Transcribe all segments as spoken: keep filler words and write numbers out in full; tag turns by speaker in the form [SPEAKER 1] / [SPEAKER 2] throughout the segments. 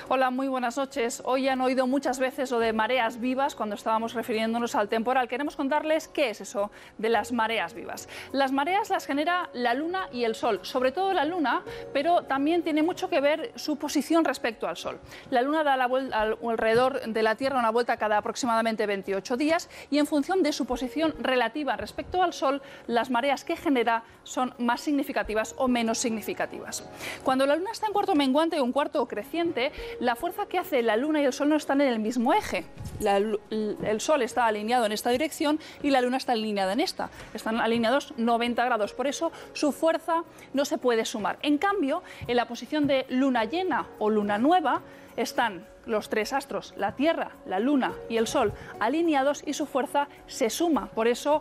[SPEAKER 1] Hola, muy buenas noches. Hoy han oído muchas veces lo de mareas vivas cuando estábamos refiriéndonos al temporal. Queremos contarles qué es eso de las mareas vivas. Las mareas las genera la Luna y el Sol, sobre todo la Luna, pero también tiene mucho que ver su posición respecto al Sol. La Luna da la vuelta alrededor de la Tierra una vuelta cada aproximadamente veintiocho días y en función de su posición relativa respecto al Sol, las mareas que genera son más significativas o menos significativas. Cuando la Luna está en cuarto menguante o un cuarto creciente, la fuerza que hace la Luna y el Sol no están en el mismo eje. La, el Sol está alineado en esta dirección y la Luna está alineada en esta. Están alineados noventa grados, por eso su fuerza no se puede sumar. En cambio, en la posición de luna llena o luna nueva están los tres astros, la Tierra, la Luna y el Sol, alineados y su fuerza se suma. Por eso,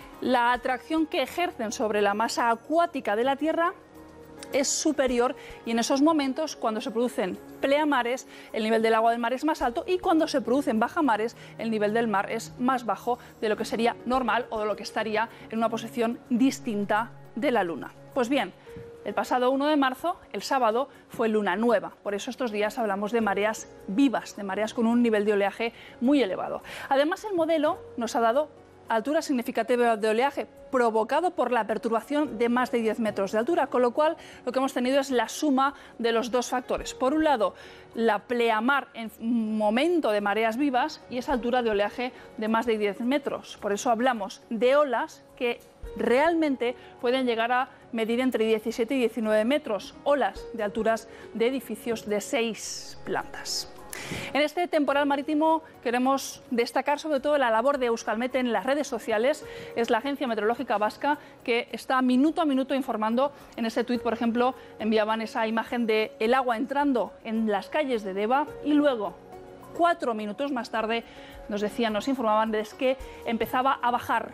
[SPEAKER 1] la atracción que ejercen sobre la masa acuática de la Tierra es superior y en esos momentos, cuando se producen pleamares, el nivel del agua del mar es más alto y cuando se producen bajamares, el nivel del mar es más bajo de lo que sería normal o de lo que estaría en una posición distinta de la Luna. Pues bien, el pasado uno de marzo, el sábado, fue luna nueva. Por eso estos días hablamos de mareas vivas, de mareas con un nivel de oleaje muy elevado. Además, el modelo nos ha dado altura significativa de oleaje provocado por la perturbación de más de diez metros de altura, con lo cual lo que hemos tenido es la suma de los dos factores. Por un lado, la pleamar en momento de mareas vivas y esa altura de oleaje de más de diez metros. Por eso hablamos de olas que realmente pueden llegar a medir entre diecisiete y diecinueve metros, olas de alturas de edificios de seis plantas. En este temporal marítimo queremos destacar sobre todo la labor de Euskalmet en las redes sociales. Es la Agencia Meteorológica Vasca que está minuto a minuto informando. En ese tuit, por ejemplo, enviaban esa imagen de el agua entrando en las calles de Deva y luego, cuatro minutos más tarde, nos decían, nos informaban de que empezaba a bajar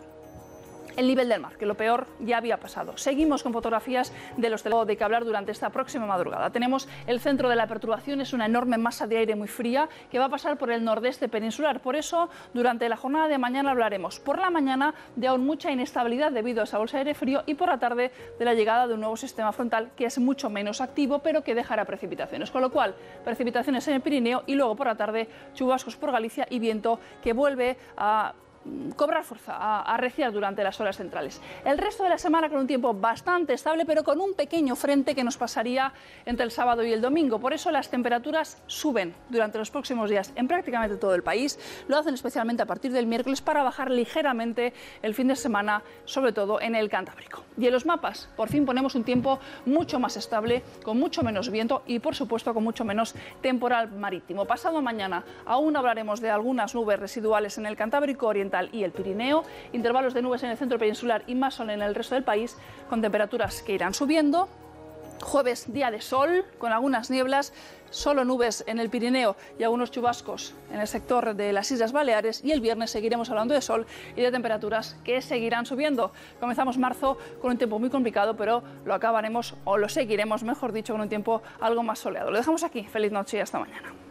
[SPEAKER 1] el nivel del mar, que lo peor ya había pasado. Seguimos con fotografías de los teléfonos de que hablar durante esta próxima madrugada. Tenemos el centro de la perturbación, es una enorme masa de aire muy fría que va a pasar por el nordeste peninsular. Por eso, durante la jornada de mañana hablaremos por la mañana de aún mucha inestabilidad debido a esa bolsa de aire frío y por la tarde de la llegada de un nuevo sistema frontal que es mucho menos activo, pero que dejará precipitaciones. Con lo cual, precipitaciones en el Pirineo y luego por la tarde chubascos por Galicia y viento que vuelve a cobrar fuerza, a arreciar durante las horas centrales. El resto de la semana con un tiempo bastante estable, pero con un pequeño frente que nos pasaría entre el sábado y el domingo. Por eso las temperaturas suben durante los próximos días en prácticamente todo el país. Lo hacen especialmente a partir del miércoles para bajar ligeramente el fin de semana, sobre todo en el Cantábrico. Y en los mapas, por fin ponemos un tiempo mucho más estable, con mucho menos viento y, por supuesto, con mucho menos temporal marítimo. Pasado mañana aún hablaremos de algunas nubes residuales en el Cantábrico Oriental y el Pirineo, intervalos de nubes en el centro peninsular y más sol en el resto del país, con temperaturas que irán subiendo. Jueves, día de sol, con algunas nieblas, solo nubes en el Pirineo y algunos chubascos en el sector de las Islas Baleares. Y el viernes seguiremos hablando de sol y de temperaturas que seguirán subiendo. Comenzamos marzo con un tiempo muy complicado, pero lo acabaremos, o lo seguiremos, mejor dicho, con un tiempo algo más soleado. Lo dejamos aquí. Feliz noche y hasta mañana.